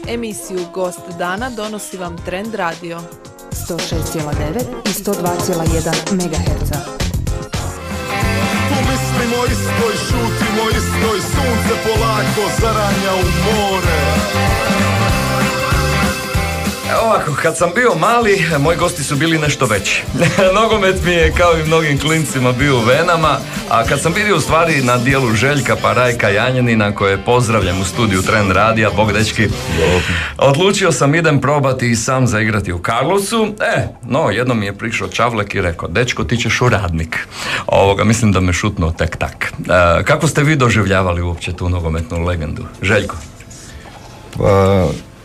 Emisiju Gost dana donosi vam Trend Radio 106,9 i 102,1 MHz. Mislimo isto i šutimo isto i sunce polako zaranja u more. Ovako, kad sam bio mali, moji gosti su bili nešto veći. Nogomet mi je, kao i mnogim klincima, bio u venama, a kad sam vidio u stvari na dijelu Željka pa Rajka Janjanina, koje pozdravljam u studiju Trend Radija, bog dečki, odlučio sam idem probati i sam zaigrati u Karlovcu. No, jednom mi je prišao Čavlek i rekao, dečko, ti ćeš u Radnik. Mislim da me šutnuo tek tak. Kako ste vi doživljavali uopće tu nogometnu legendu? Željko? Pa,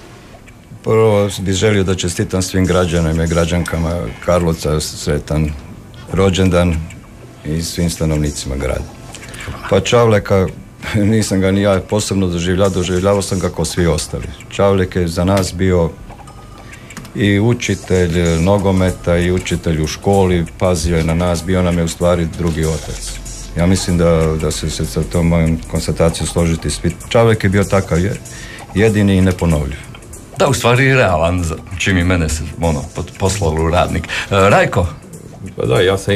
prvo bih želio da čestitam svim građanima i građankama Karlovca sretan rođendan i svim stanovnicima grada. Pa Čavleka, nisam ga ni ja posebno doživljavao sam ga kao svi ostali. Čavlek je za nas bio i učitelj nogometa i učitelj u školi, pazio je na nas, bio nam je u stvari drugi otac. Ja mislim da se sa tom mojom konstatacijom složiti svi. Čavlek je bio takav jedini i neponovljiv. Da, u stvari realan, čim i mene se poslalo u Radnik. Rajko? Pa da, ja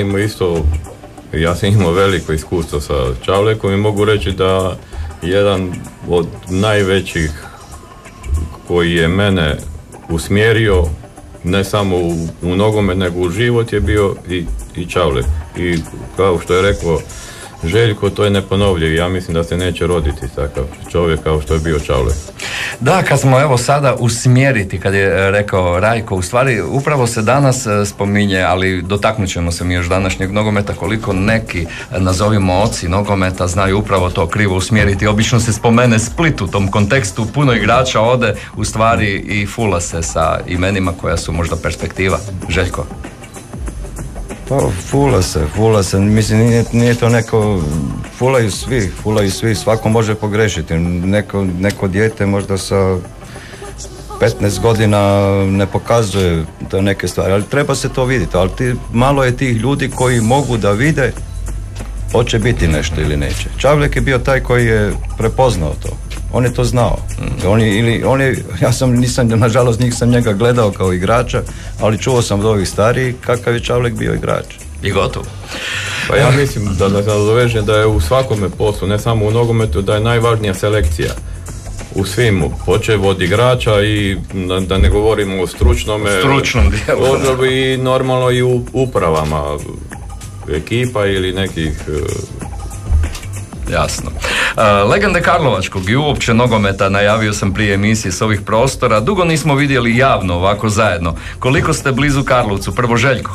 sam imao veliko iskustvo sa Čavlekom i mogu reći da jedan od najvećih koji je mene usmjerio ne samo u nogomet nego u život je bio i Čavlek. I kao što je rekao Željko, to je neponovljivo. Ja mislim da se neće roditi takav čovjek kao što je bio Čavlek. Da, kad smo evo sada usmjeriti, kad je rekao Rajko, u stvari upravo se danas spominje, ali dotaknut ćemo se mi još današnjeg nogometa, koliko neki, nazovimo oci nogometa, znaju upravo to krivo usmjeriti. Obično se spomene Split u tom kontekstu, puno igrača ode u stvari i fula se sa imenima koja su možda perspektiva. Željko? Pa fula se, mislim nije to neko, fulaju svi, svako može pogrešiti, neko dijete možda sa 15 godina ne pokazuje da neke stvari, ali treba se to vidjeti, ali malo je tih ljudi koji mogu da vide hoće biti nešto ili neće. Čavlek je bio taj koji je prepoznao to. On je to znao. Nažalost nisam njega gledao kao igrača, ali čuo sam od ovih starijih kakav je Čavlek bio igrač. I gotovo. Pa ja mislim da se nadovežem da je u svakome poslu, ne samo u nogometu, da je najvažnija selekcija. U svim, počev od igrača i da ne govorimo o stručnom dijelu. I normalno i u upravama ekipa ili nekih... Jasno. Legende Karlovačkog i uopće nogometa najavio sam prije emisije s ovih prostora. Dugo nismo vidjeli javno ovako zajedno. Koliko ste blizu Karlovcu? Prvo Željko.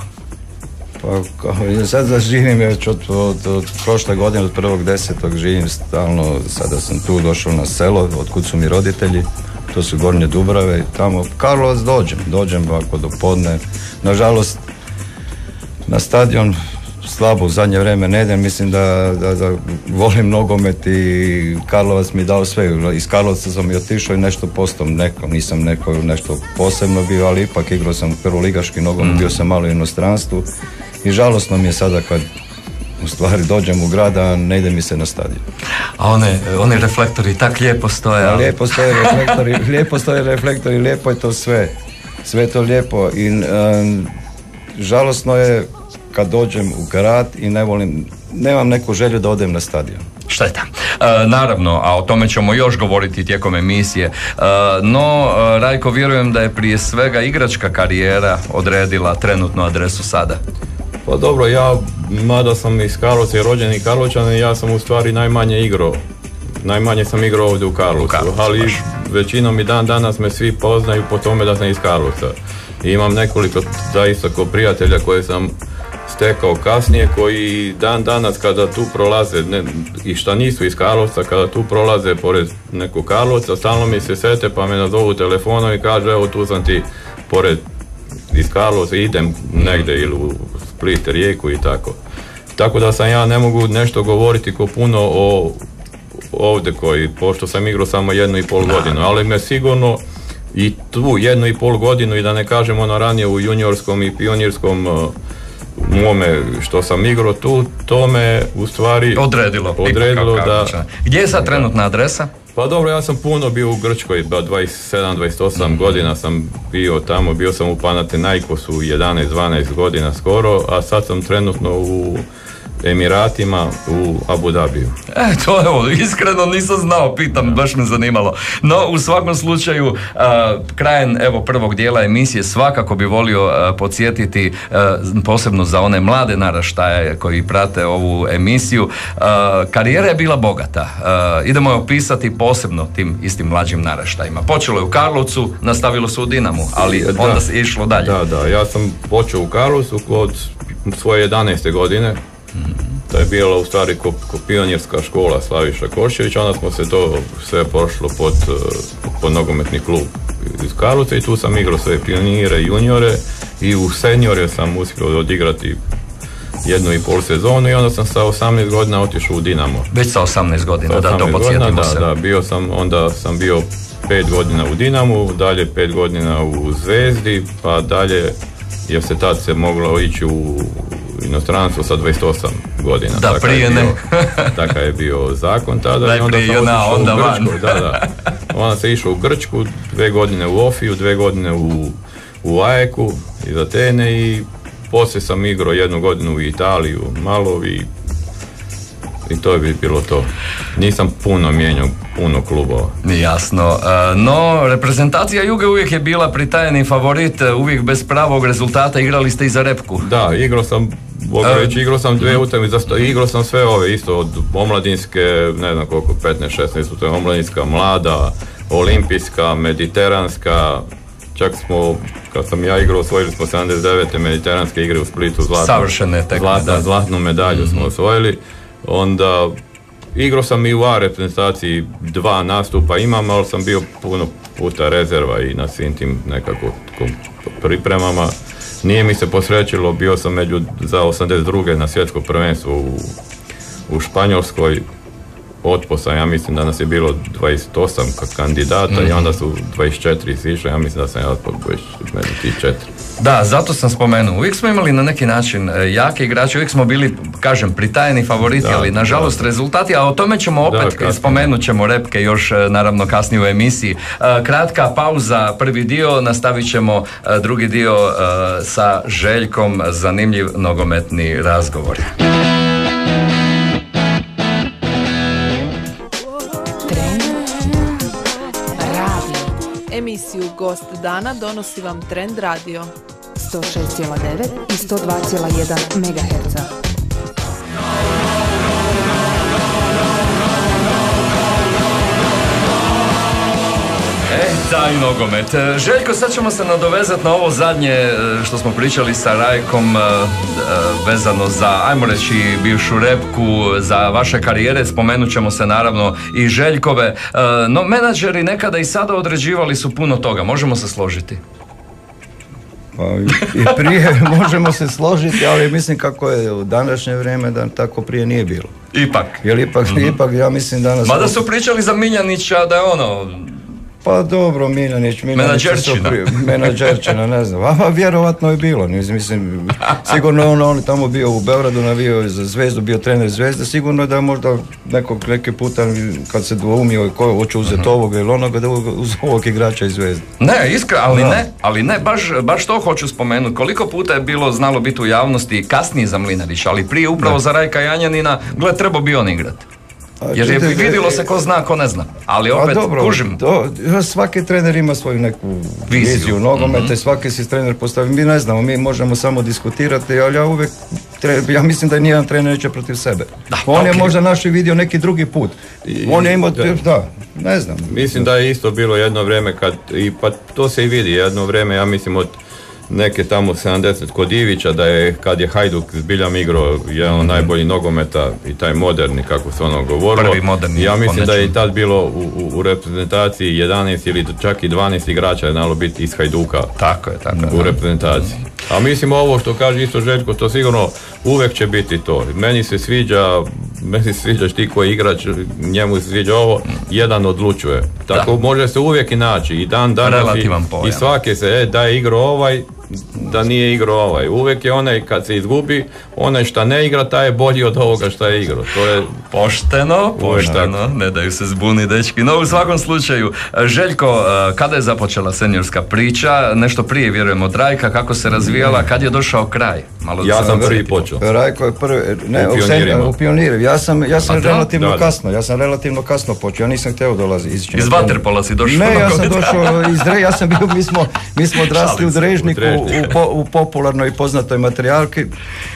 Pa sad živim od prošle godine, od 1.10. živim stalno, sada sam tu došao na selo, otkud su mi roditelji, to su Gornje Dubrave, tamo Karlovac dođem ovako do podne. Nažalost, na stadion slabo u zadnje vrijeme ne idem, mislim da volim nogomet i Karlovac mi dao sve. Iz Karlovca sam i otišao i nešto postao nisam nešto posebno bio, ali ipak igrao sam prvoligaški nogomet, bio sam malo u inostranstvu i žalosno mi je sada kad u stvari dođem u grad, a ne ide mi se na stadion. A oni reflektori tak lijepo stoje. Lijepo stoje reflektori, lijepo je to sve. Sve je to lijepo i žalosno je kad dođem u grad i nemam neku želju da odem na stadion. Šteta. Naravno, a o tome ćemo još govoriti tijekom emisije. No, Rajko, vjerujem da je prije svega igračka karijera odredila trenutnu adresu sada. Pa dobro, mada sam iz Karlovca i rođeni Karlovčan, ja sam u stvari najmanje sam igrao ovdje u Karlovcu, ali većinom i dan danas me svi poznaju po tome da sam iz Karlovca. I imam nekoliko zaista ko prijatelja koje sam stekao kasnije, koji dan danas kada tu prolaze, i šta nisu iz Karlovca, kada tu prolaze pored nekog Karlovca, stalno mi se sete pa me nazovu telefonom i kažu evo tu sam ti pored iz Karlovca, idem negdje ili u Split, Rijeku i tako. Tako da sam ja ne mogu nešto govoriti ko puno o ovdje pošto sam igrao samo 1,5 godinu, ali me sigurno i tu 1,5 godinu i da ne kažem ranije u juniorskom i pionirskom mome što sam igrao tu, to me u stvari odredilo da... Gdje je sad trenutna adresa? Pa dobro, ja sam puno bio u Grčkoj, 27-28 godina sam bio tamo, bio sam u Panathinaikosu 11-12 godina skoro, a sad sam trenutno u Emiratima u Abu Dhabiju. To evo, iskreno nisam znao, pitam, baš me zanimalo. No, u svakom slučaju, krajem evo prvog dijela emisije svakako bi volio podsjetiti, posebno za one mlade naraštaje koji prate ovu emisiju, karijera je bila bogata. Idemo je opisati posebno tim istim mlađim naraštajima. Počelo je u Karlovcu, nastavilo se u Dinamu, ali onda se išlo dalje. Da, ja sam počeo u Karlovcu kod svoje 11. godine. To je bila u stvari ko pionirska škola Slaviša Koščević, onda smo se to sve pošlo pod nogometni klub iz Karlovca i tu sam igrao sve pionire, juniore i u seniore sam uspio odigrati 1,5 sezonu i onda sam sa 18 godina otišao u Dinamo. Već sa 18 godina, da to podsjetimo se. Da, onda sam bio 5 godina u Dinamu, dalje 5 godina u Zvezdi, pa dalje jer se tad se moglo ići u inostranstvo sa 28 godina. Da, prije ne. Takav je bio zakon tada. Najprije i onda van. Onda se išao u Grčku, 2 godine u Ofiju, 2 godine u Ajeku iz Atene i poslije sam igrao 1 godinu u Italiju, malo i to bi bilo to. Nisam puno mijenjao, puno klubova. Jasno. No, reprezentacija Juge uvijek je bila pritajeni favorit, uvijek bez pravog rezultata. Igrali ste i za repku. Da, igrao sam, igrao sam 2 utakmice, igrao sam sve ove isto od omladinske, ne znam koliko, 15-16 utakmica, omladinska, mlada, olimpijska, mediteranska. Čak smo, kad sam ja igrao, osvojili smo 79. mediteranske igre u Splitu, zlatnu medalju smo osvojili. Onda igrao sam i u A reprezentaciji, 2 nastupa imam, ali sam bio puno puta rezerva i na svim tim nekako pripremama. Nije mi se posrećilo, bio sam za 82. na svjetsko prvenstvo u Španjolskoj. Otposan, ja mislim da nas je bilo 28 kandidata i onda su 24 sišli, ja mislim da sam ja među tih 4. Da, zato sam spomenuo. Uvijek smo imali na neki način jake igrače, uvijek smo bili, kažem, pritajeni favoriti, ali nažalost rezultati, a o tome ćemo opet, spomenut ćemo repke još naravno kasnije u emisiji. Kratka pauza, prvi dio, nastavit ćemo drugi dio sa Željkom, zanimljiv nogometni razgovor. Emisiju Gost dana donosi vam Trend Radio 106,9 i 102,1 MHz. Taj nogomet. Željko, sad ćemo se nadovezati na ovo zadnje što smo pričali sa Rajkom vezano za, ajmo reći, bivšu repku, za vaše karijere, spomenut ćemo se naravno i Željkove, no menadžeri nekada i sada određivali su puno toga, možemo se složiti? Pa i prije možemo se složiti, ali mislim kako je u današnje vrijeme da tako prije nije bilo. Ipak. Jer ipak ja mislim danas... Mada su pričali za Miljanića da je ono... Pa dobro, Miljanić menadžerčina, ne znam, a vjerovatno je bilo, mislim, sigurno on tamo bio u Beogradu, navio za Zvezdu, bio trener Zvezde, sigurno da je možda neki puta kad se dvoumio ko hoće uzeti ovoga ili onoga, da uz ovog igrača iz Zvezde. Ne, ali ne, baš to hoću spomenuti, koliko puta je bilo znalo biti u javnosti kasnije za Mlinarića, ali prije upravo za Rajka Janjanina, gled, trebao bi on igrati. Jer je vidjelo se ko zna, ko ne zna. Ali opet, kužim. Svaki trener ima svoju neku viziju nogometa i svaki si trener postavi. Mi ne znamo, mi možemo samo diskutirati, ali ja mislim da nijedan trener neće protiv sebe. On je možda naš vidio neki drugi put. On je imao, ne znam. Mislim da je isto bilo jedno vrijeme pa to se i vidi, jedno vrijeme, ja mislim od neke tamo 70 kod Ivića, da je kad je Hajduk zbiljam igrao jedan od najboljih nogometa i taj moderni, kako se ono govorilo. Prvi moderni. Ja mislim da je i tad bilo u reprezentaciji 11 ili čak i 12 igrača je znalo biti iz Hajduka. Tako je. U reprezentaciji. A mislim ovo što kaže isto Željko, to sigurno uvijek će biti to. Meni se sviđa ti koji igrač, njemu se sviđa ovo, jedan odlučuje. Tako može se uvijek i naći. I dan danas i svake se, da je igrao ovaj, da nije igrao ovaj. Uvijek je onaj kad se izgubi, onaj šta ne igra, taj je bolji od ovoga šta je igrao. To je pošteno, ne daju se zbuni dečki. No u svakom slučaju, Željko, kada je započela seniorska priča, nešto prije vjerujem od Rajka, kako se razvijala, kad je došao kraj? Ja sam prvi počeo. Rajko je prvi, u Pionirima. Ja sam relativno kasno počeo, ja nisam htio dolaziti. Iz Vaterpola si došao? Ne, ja sam došao mi smo odrasli u Drežniku u popularnoj i poznatoj materijalki.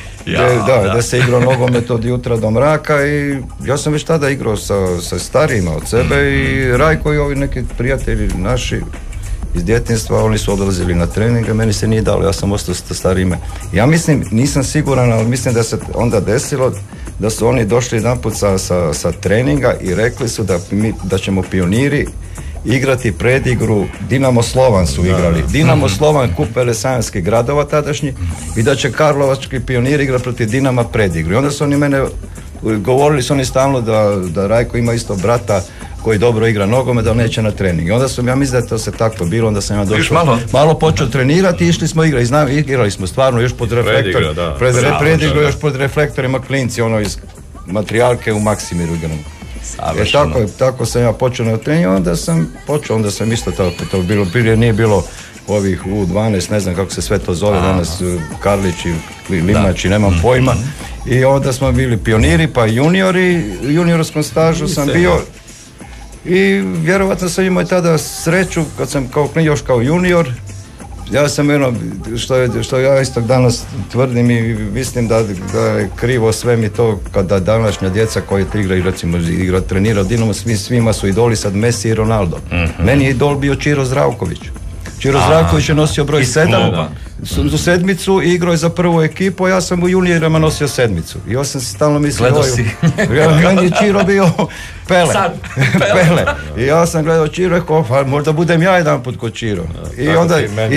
Da se igrao nogomet od jutra do mraka i ja sam već tada igrao sa starijima od sebe i Rajko i ovi neki prijatelji naši iz djetinjstva, oni su odlazili na treninge, meni se nije dalo, ja sam ostao sa starijima. Ja mislim, nisam siguran, ali mislim da se onda desilo da su oni došli jedanput sa treninga i rekli su da ćemo Pioniri igrati predigru, Dinamo Slovan su igrali. Dinamo Slovan kup Velesajanskih gradova tadašnji i da će Karlovački Pioniri igrati protiv Dinama predigru. I onda su oni mene, govorili su oni stalno da Rajko ima isto brata koji dobro igra nogomet, da neće na trening. I onda sam, ja mislim da je to se tako bilo, onda sam ja došao, malo počeo trenirati i išli smo igrati. Igrali smo stvarno još pod reflektorima. Predigru još pod reflektorima klinci, ono iz materijalke u Maksimiru igramo. Tako sam ja počeo na treningu, onda sam isto tako, to bilo, prije nije bilo ovih U12, ne znam kako se sve to zove danas, Karlići, Limači, nemam pojma. I onda smo bili Pioniri, pa juniori, u juniorskom stažu sam bio i vjerovatno sam imao tada sreću kad sam još kao junior. Ja sam što ja isto danas tvrdim i mislim da je krivo sve mi to kada današnja djeca koji igraju, recimo trenira Dinamo, svima su idoli sad Messi i Ronaldo. Meni je idol bio Čiro Zdravković. Čiro Zdravković je nosio broj 7, u sedmicu i igrao je za prvu ekipu, a ja sam u juniorima nosio sedmicu. I ja sam si stalno mislio, meni je Čiro bio Pele. I ja sam gledao Čiro i rekao, možda budem ja jedan put kod Čiro. I onda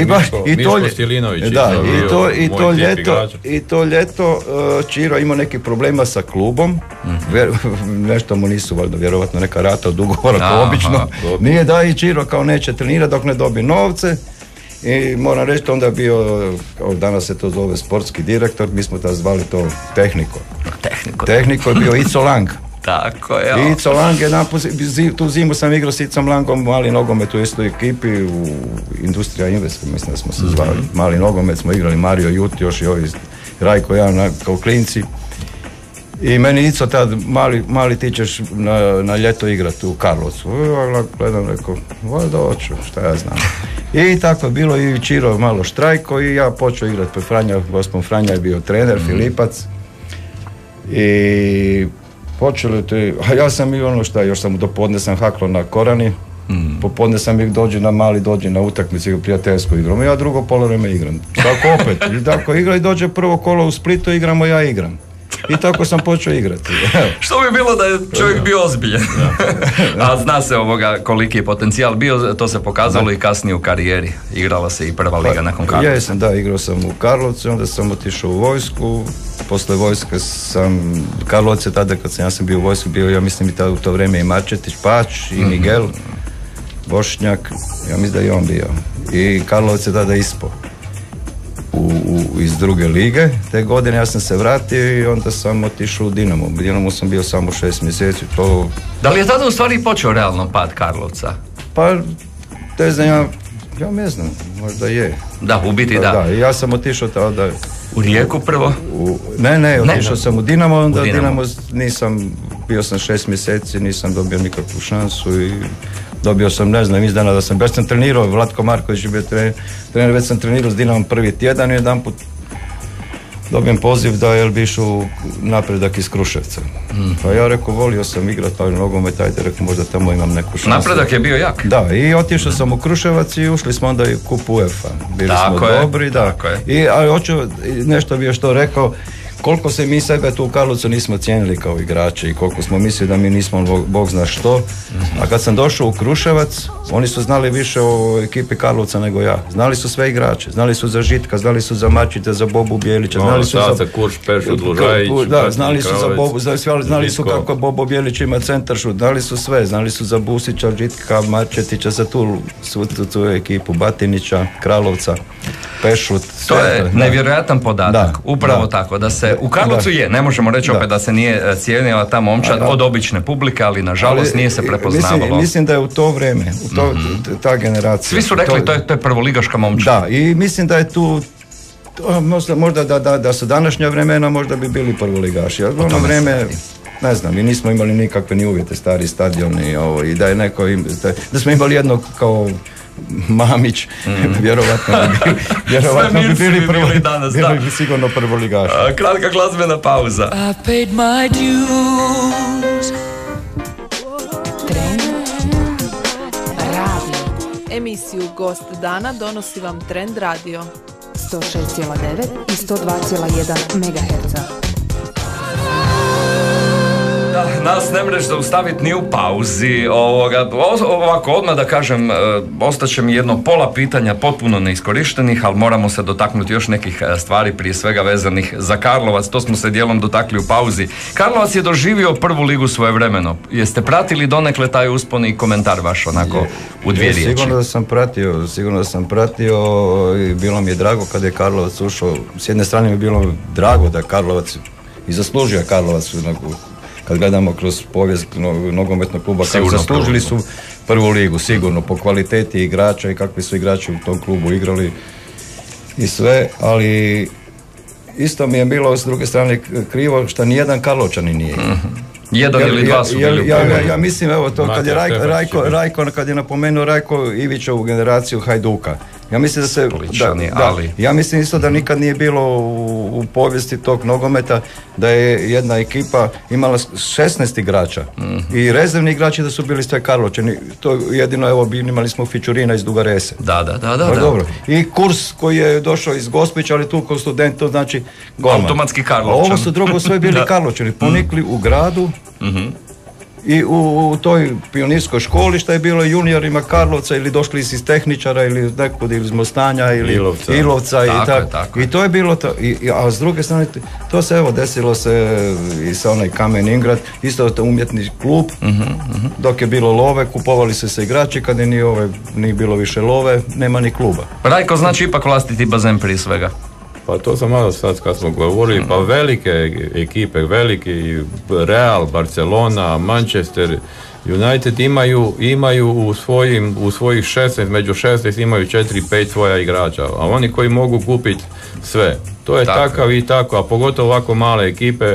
i to ljeto Čiro imao neki problema sa klubom, nešto mu nisu valjda vjerovatno neka rata od ugovora kao obično. Nije da i Čiro kao neće trenirati dok ne dobije novce. I moram reći, onda je bio, danas se to zove sportski direktor, mi smo tada zvali to Tehniko je bio Ico Lang. Tako je. Ico Lang je tu zimu sam igrao s Icom Langom mali nogomet u istoj ekipi u Industrija Invest, mislim da smo se zvali. Mali nogomet smo igrali, Mario Jut, još i ovi Rajko, ja kao klinci. I meni Ico tad, mali ti ćeš na ljeto igrati u Karlovcu. Ja gledam, rekao, valjda hoću, šta ja znam. I tako je bilo i Čiro malo štrajko i ja počeo igrati pod gospon Franja je bio trener, Filipac. I počeli a ja sam i još sam do podne sam haklo na Korani, popodne sam ih dođi na utakmicu u prijateljsku igru. Ja drugo polovreme igram. Tako opet. I tako igra i dođe prvo kolo u Splitu, igramo, ja igram. I tako sam počeo igrati. Što bi bilo da je čovjek bio ozbiljan? A zna se koliki je potencijal bio, to se pokazalo i kasnije u karijeri. Igrala se i prva liga nakon Karlovca. Jesam, igrao sam u Karlovcu, onda sam otišao u vojsku. Posle vojske Karlovac je tada kad sam bio u vojsku, bio ja mislim i u to vrijeme i Marčetić, Pač i Miguel, Bošnjak, ja mislim da je on bio. I Karlovac je tada ispao. Iz druge lige. Te godine ja sam se vratio i onda sam otišao u Dinamo. U Dinamu sam bio samo 6 mjeseci. Da li je tada u stvari počeo realno pad Karlovca? Pa, ja ne znam, možda je. Da, u biti da. Ja sam otišao tada... U Rijeku prvo? Otišao sam u Dinamo, onda Dinamo bio sam 6 mjeseci, nisam dobio nikakvu šansu i dobio sam, ne znam, izdana da sam, već sam trenirao, Vlatko Marković je bio trener, već sam trenirao s Dinamom prvi tjedan i jedan put dobijem poziv da bi išao napredak iz Kruševca. Pa ja rekao, volio sam igrati taj nogomet, ajde, rekao, možda tamo imam neku šansu. Napredak je bio jak. Da, i otišao sam u Kruševac i ušli smo onda i u kup UEFA. Bili smo dobri, da. Tako je. Ali hoću, nešto bi još to rekao, koliko se mi sebe tu u Karlovcu nismo cijenili kao igrači i koliko smo mislili da mi nismo Bog zna što. A kad sam došao u Kruševac, oni su znali više o ekipi Karlovca nego ja. Znali su sve igrače, znali su za Žitka, znali su za Mačića, za Bobu Bjelića, znali su za Kurš, Pešut, Lužajić, znali su za Bobu, znali su kako Bobo Bjelić ima centaršut, znali su sve, znali su za Busića, Žitka, Marčetića, za tu ekipu, Batinića, Kralovca, Pešut. To je nevjerojatan podatak, upravo tako, da se u Karlovcu ne možemo reći opet da se nije cijenila ta momčad od obične publike, ali nažalost nije se prepoznavalo. Mislim da je u to vrijeme, ta generacija. Svi su rekli to je prvoligaška momčad. Da, i mislim da je tu možda da su današnja vremena možda bi bili prvoligaši, ali ono vrijeme ne znam, mi nismo imali nikakve ni uvjete, stari stadion i da je neko, da smo imali jednog kao Mamić, vjerovatno bi bili danas, bili bi sigurno prvoligaši. Kratka glazbena pauza. I paid my dues. Trend radio. Emisiju Gost dana donosi vam Trend radio. 106,9 i 102,1 MHz. Nas ne mreš zaustaviti ni u pauzi. Ovako, odmah da kažem, ostaće mi jedno pola pitanja potpuno neiskorištenih, ali moramo se dotaknuti još nekih stvari, prije svega vezanih za Karlovac. To smo se dijelom dotakli u pauzi. Karlovac je doživio prvu ligu svojevremeno. Jeste pratili donekle taj uspon i komentar vaš onako u dvije riječi? Sigurno da sam pratio i bilo mi je drago kada je Karlovac ušao. S jedne strane mi je bilo drago da Karlovac i zaslužio Karlovac kad gledamo kroz povijest nogometnog kluba, kako zaslužili su prvu ligu, sigurno, po kvaliteti igrača i kakvi su igrači u tom klubu igrali i sve, ali isto mi je bilo s druge strane krivo što nijedan Karlovčanin nije. Jedan ili dva su bili. Ja mislim, evo to, kad je Rajko, kad je napomenuo Rajko Ivićovu generaciju Hajduka, ja mislim da se ja mislim isto da nikad nije bilo u povijesti tog nogometa da je jedna ekipa imala 16 igrača i rezervni igrači da su bili sve Karlovčani. To jedino, evo, imali smo Fičurina iz Duga Rese. Da. Dobro. I Kurs koji je došao iz Gospića, ali tu kao student, to znači golman. Automatski Karlovčan. A ovo su drugo sve bili Karlovčani, ponikli u gradu. I u toj pionirskoj školi što je bilo juniorima Karlovca ili došli iz tehničara ili nekud iz Mostanja ili Ilovca i tako. I to je bilo to. A s druge strane to se evo desilo se i sa onaj Kamen Ingrad, isto to umjetni klub, dok je bilo love, kupovali se igrači, kad nije bilo više love, nema ni kluba. Rajko, znači ipak vlastiti bazen prije svega. Pa to sam malo sad kad smo govorili, pa velike ekipe, veliki Real, Barcelona, Manchester United imaju u svojih 16, među 16 imaju 4-5 svoja igrača, a oni koji mogu kupiti sve. To je takav i tako, a pogotovo ovako male ekipe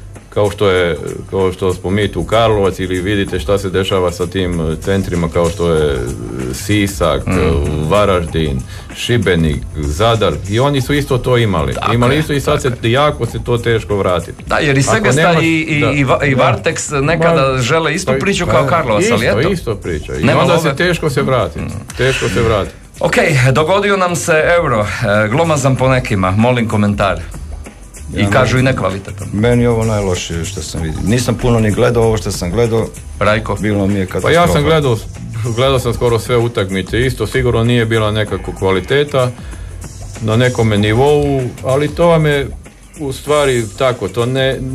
kao što smo mi tu Karlovac, ili vidite šta se dešava sa tim centrima kao što je Sisak, Varaždin, Šibenik, Zadar, i oni su isto to imali. Imali isto i sad jako se to teško vratiti. Da, jer i Segesta i Varteks nekada žele istu priču kao Karlovac, ali eto. Isto priča. I onda se teško se vratiti. Ok, dogodio nam se Euro, glomazan po nekima, molim komentar. I kažu i nekvalitetan. Meni je ovo najlošije što sam vidio. Nisam puno ni gledao ovo što sam gledao. Rajko? Bilo mi je katastrofa. Pa ja sam gledao sam skoro sve utakmice. Isto sigurno nije bila nekakva kvaliteta na nekome nivou, ali to vam je u stvari tako. To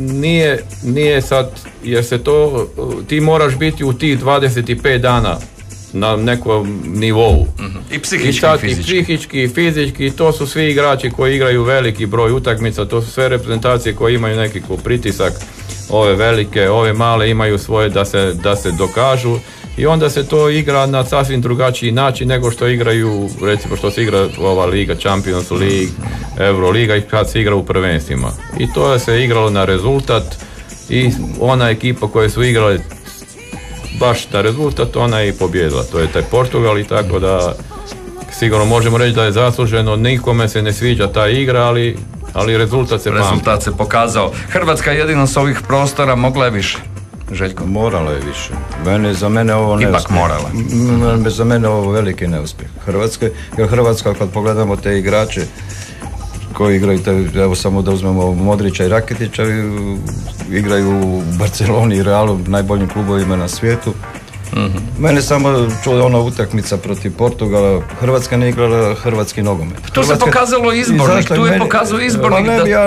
nije sad, jer se to, ti moraš biti u tih 25 dana na nekom nivou. I psihički i fizički, to su svi igrači koji igraju veliki broj utakmica, to su sve reprezentacije koje imaju neki pritisak, ove velike, ove male imaju svoje da se dokažu, i onda se to igra na sasvim drugačiji način nego što igraju, recimo što se igra ova liga, Champions League, Euroliga, i kad se igra u prvenstvima. I to se igralo na rezultat, i ona ekipa koja su igrali baš na rezultat, ona je i pobjedila. To je taj Portugal, i tako da sigurno možemo reći da je zasluženo. Nikome se ne sviđa ta igra, ali rezultat se pamti. Rezultat se pokazao. Hrvatska jedino s ovih prostora mogla je više. Željko? Morala je više. Za mene ovo neuspjeh. Ipak morala. Za mene ovo veliki neuspjeh Hrvatske, jer Hrvatska, kad pogledamo te igrače, koji igraju, evo samo da uzmemo Modrića i Raketića, igraju u Barceloni i Realu, najboljim klubovima na svijetu. Mene samo čula ona utakmica protiv Portugala, Hrvatska ne igrala hrvatski nogomet. To se pokazalo izbornik, tu je pokazao izbornik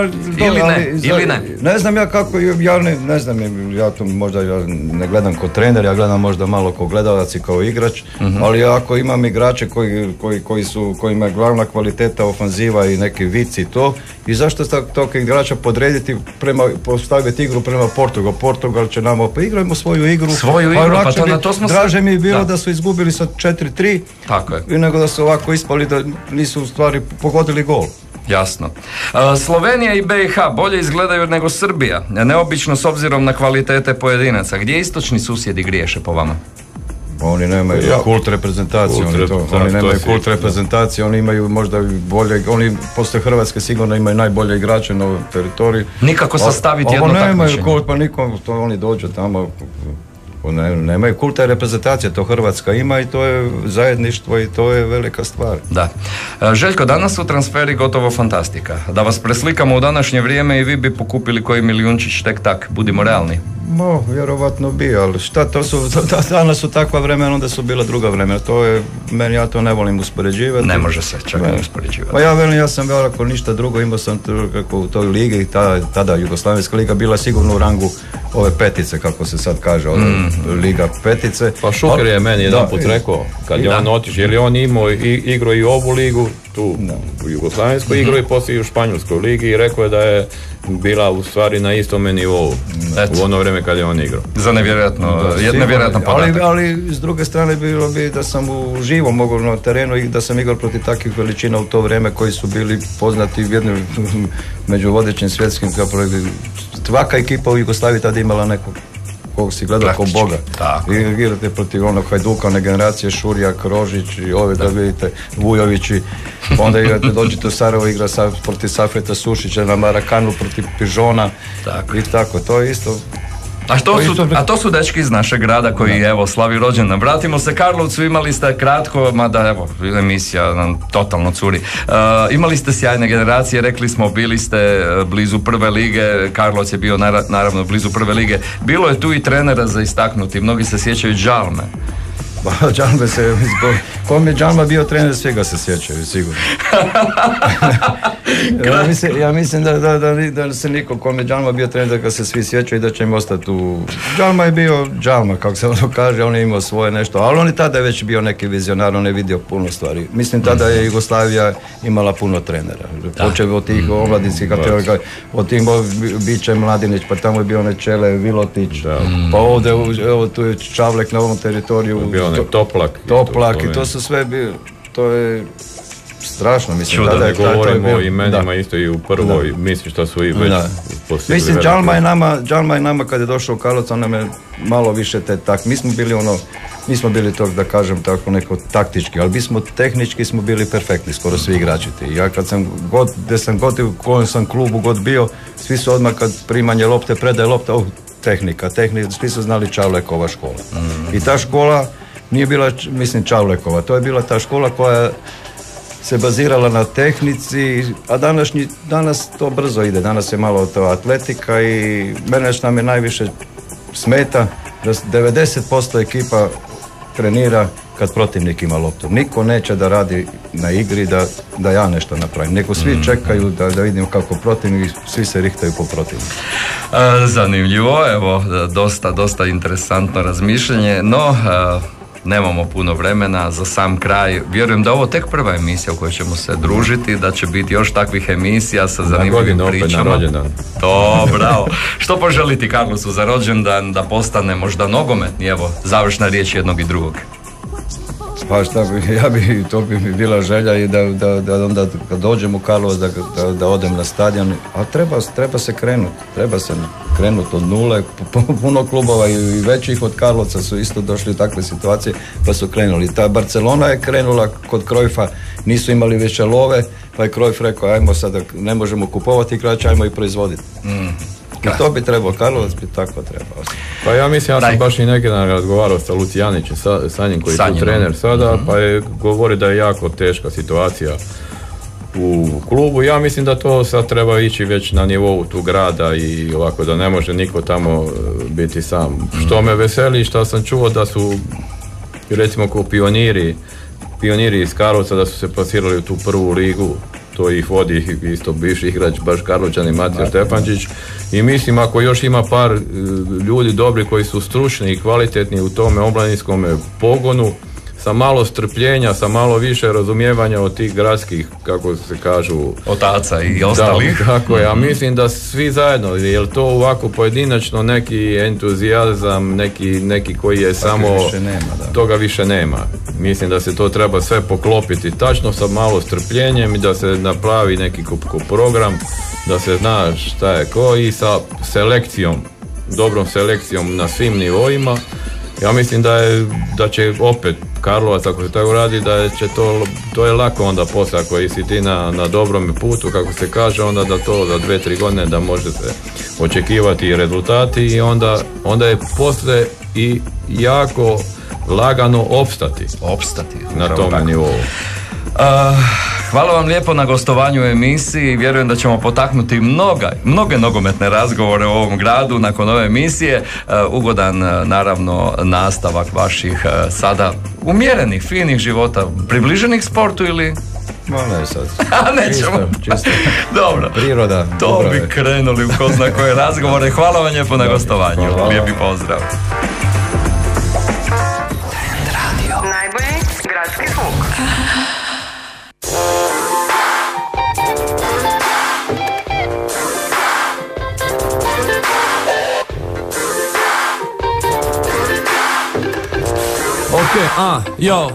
ili ne? Ne znam ja kako, ne znam, ja to možda ne gledam kao trener, ja gledam možda malo kao gledalac i kao igrač, ali ako imam igrače kojima je glavna kvaliteta ofanziva i neki vici i to, i zašto tog igrača podrediti postaviti igru prema Portugalu? Portugal će nama, pa igrajmo svoju igru, pa to na to smo draže mi je bilo da su izgubili sa 4-3 i nego da su ovako ispali da nisu u stvari pogodili gol. Jasno. Slovenija i BiH bolje izgledaju nego Srbija, neobično s obzirom na kvalitete pojedinaca. Gdje istočni susjedi griješe po vama? Oni nemaju kult reprezentacije, oni nemaju kult reprezentacije, oni imaju možda bolje, oni posle Hrvatske sigurno imaju najbolje igrače na ovom teritoriju. Nikako sastaviti jedno takmičenje. Nemaju kult, pa nikom, to oni dođu tamo, nemaju kulta reprezentacije, to Hrvatska ima i to je zajedništvo i to je velika stvar. Da. Željko, danas su transferi gotovo fantastika. Da vas preslikamo u današnje vrijeme i vi bi pokupili koji milijunčić tek tak, budimo realni. Vjerovatno bi, ali šta, danas su takva vremena, onda su bila druga vremena, to je, meni ja to ne volim uspoređivati. Ne može se čak ne uspoređivati. Pa ja sam ako ništa drugo, imao sam kako u toj ligi, tada Jugoslavenska liga bila sigurno u rangu ove petice, kako se sad kaže, liga petice. Pa Šuker je meni jedan put rekao, kad je on otišao, jer je on imao igrao i ovu ligu, tu u Jugoslavenskoj, igrao i poslije u Španjolskoj ligi i rekao je da je bila u stvari na istome nivou u ono vrijeme kad je on igrao. Za nevjerojatno podatak. Ali s druge strane bilo bi da sam uživo mogao na terenu i da sam igrao protiv takvih veličina u to vrijeme koji su bili poznati među vodećim svjetskim, svaka ekipa u Jugoslaviji tada imala nekog kog si gledao kao Boga. I igrate protiv onog Hajduka, one generacije, Šurjak, Rožić i ove, da vidite, Vujovići. Onda igrate, dođete u Sarajevo, igra protiv Safeta Sušića, na Marakanu protiv Pižona. I tako, to je isto. A to su dečki iz našeg grada koji evo slavi rođendan. Vratimo se Karlovcu, imali ste kratko, mada evo emisija nam totalno curi. Imali ste sjajne generacije, rekli smo bili ste blizu prve lige, Karlovac je bio naravno blizu prve lige. Bilo je tu i trenera za istaknuti, mnogi se sjećaju Džalme. Džalme se, kom je Džalma bio trener, svi ga se sjećaju, sigurno. Ja mislim da se niko kom je Džalma bio trener, da ga se svi sjećaju i da će im ostati u... Džalma je bio Džalma, kako se ono kaže, on je imao svoje nešto, ali on je tada već bio neki vizionar, on je vidio puno stvari. Mislim, tada je Jugoslavija imala puno trenera. Počeo od tih omladinskih kategorija, od tih Biće Mladinić, pa tamo je bio onaj Čele, Vilotić, pa ovdje, evo tu je Čavlek na ovom teritoriju. Toplak i to su sve bili, to je strašno, mislim. Čudo, da ne govorimo o imenima isto i u prvoj, mislim što su i već postigli. Mislim, Džalma je nama kad je došao u Karlovac, on nam je malo više nismo bili tog, da kažem tako, neko taktički, ali tehnički smo bili perfektni, skoro svi igrači. Ja kad sam u kojem sam klubu god bio, svi su odmah kad primanje lopte, predaje lopte, tehnika, svi su znali Čavlekova škola. I ta škola nije bila, mislim, Čavlekova, to je bila ta škola koja se bazirala na tehnici, a danas to brzo ide, danas je malo to atletika i mene što nam je najviše smeta da 90% ekipa trenira kad protivnik ima loptu. Niko neće da radi na igri da ja nešto napravim. Neko svi čekaju da vidimo kako protivnik, svi se rihtaju po protivniku. Zanimljivo, evo, dosta interesantno razmišljanje, no nemamo puno vremena za sam kraj. Vjerujem da ovo tek prva emisija u kojoj ćemo se družiti, da će biti još takvih emisija sa zanimljivim pričama. Na rođendan. To, bravo. Što poželiti Karlovcu za rođendan, da postane možda nogometni, evo, završna riječ jednog i drugog. Pa šta bi, to bi mi bila želja i da onda kad dođem u Karlovac da odem na stadion, a treba se krenuti od nule, puno klubova i većih od Karlovca su isto došli u takve situacije pa su krenuli. Ta Barcelona je krenula kod Cruyffa, nisu imali više love, pa je Cruyff rekao ajmo sada, ne možemo kupovati igrače, ajmo i proizvoditi. I to bi trebao, Karlovac bi tako trebao. Pa ja mislim, ja sam baš i neki dan razgovarao sa Lucijanićem, sa njim koji je tu trener sada, pa je govori da je jako teška situacija u klubu. Ja mislim da to sad treba ići već na nivou tu grada i ovako da ne može niko tamo biti sam. Što me veseli, što sam čuo da su recimo kao pioniri iz Karlovca da su se plasirali u tu prvu ligu. To ih vodi isto bivši igrač baš Karlovčani Matija Stepančić i mislim ako još ima par ljudi dobri koji su stručni i kvalitetni u tome omladinskom pogonu, sa malo strpljenja, sa malo više razumijevanja od tih gradskih, kako se kažu, otaca i ostalih. Da, tako je, a mislim da svi zajedno, jer to ovako pojedinačno neki entuzijazam, neki koji je samo, toga više nema. Mislim da se to treba sve poklopiti tačno sa malo strpljenjem i da se napravi neki program, da se zna šta je ko i sa selekcijom, dobrom selekcijom na svim nivoima. Ja mislim da će opet Karlovac, ako se tako radi, da će to je lako onda poslije, ako si ti na dobrom putu, kako se kaže, onda da to za 2-3 godine da može se očekivati rezultati i onda je poslije i jako lagano opstati na tome nivou. Hvala vam lijepo na gostovanju u emisiji. Vjerujem da ćemo potaknuti mnoge nogometne razgovore u ovom gradu nakon ove emisije. Ugodan naravno nastavak vaših sada umjerenih, finih života, približenih sportu ili... Ne sad. Nećemo. Čisto. Dobro. Priroda. To bi krenuli u ko zna koje razgovore. Hvala vam lijepo na gostovanju. Lijepi pozdrav. Najbolji gradski zvuk. Okay, yo.